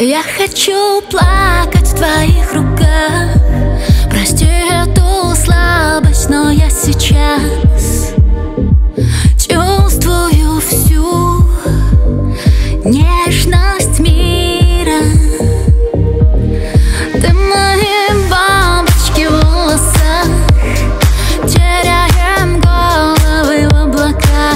Я хочу плакать в твоих руках. Прости эту слабость, но я сейчас чувствую всю нежность мира. Ты мои бабочки в волосах, теряем головы в облаках.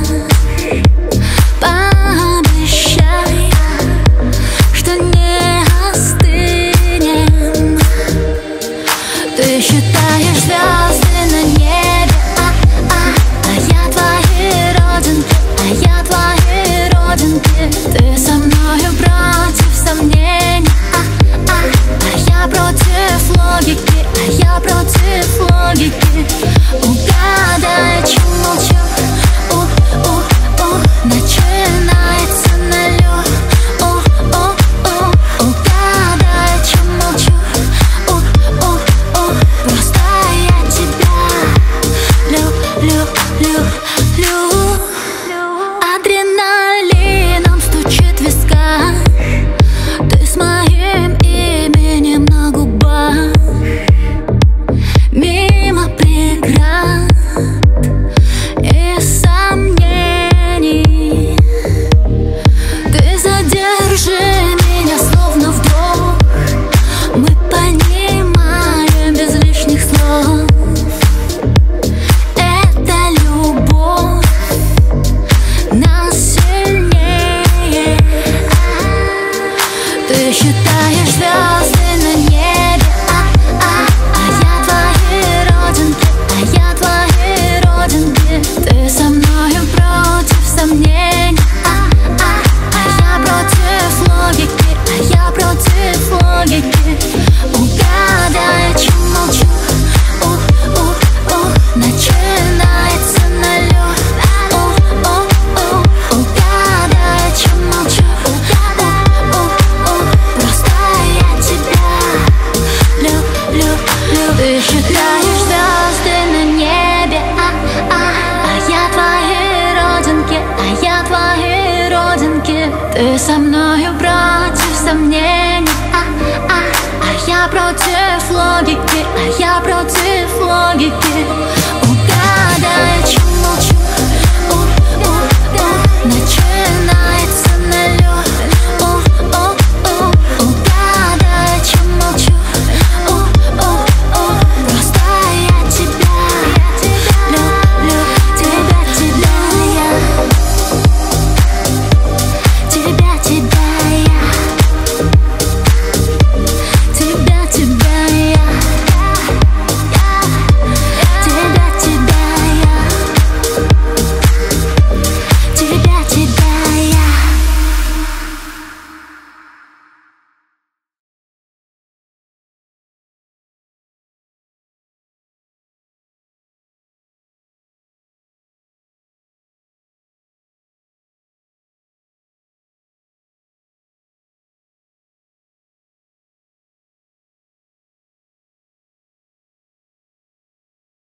Пообещай, что не остынем. Ты считаешь звезды на небе, а я твои родинки, а я твои родинки. Ты со мною против сомнений, а я против логики, а я против логики. Угадай, чем молчу, начинается налет. Угадай, чем молчу, просто я тебя люблю. Адреналином стучит в висках, ты с моим именем на губах. Мимо преград и сомнений ты задержи меня, словно вдох. Мы понимаем без лишних слов. Это любовь нас сильнее. Ты считаешь звезды на небе, а я твои родинки, а я твои родинки. Ты со мною против сомнений, а я против логики, а я против логики. Угадай, чем молчу, начинается налет. Угадай, чем молчу, просто я тебя люблю. Ты считаешь звезды на небе, а я твои родинки, а я твои родинки. Ты со мною против сомнений, а я против логики, а я против логики. Угадай, чем молчу.